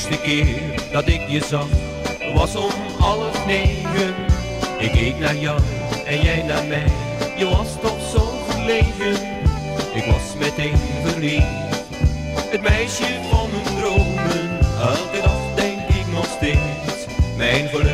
eerste keer dat ik je zag was om 8:30. Ik keek naar jou en jij naar mij, je was toch zo verlegen. Ik was meteen verliefd, het meisje van mijn dromen. Elke dag denk ik nog steeds, mijn geluk